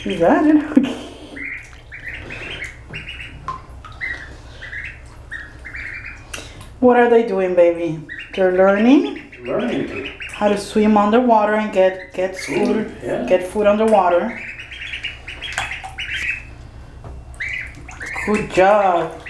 You got it. Okay. What are they doing, baby? They're learning how to swim underwater and get food. Yeah. Get food underwater. Good job.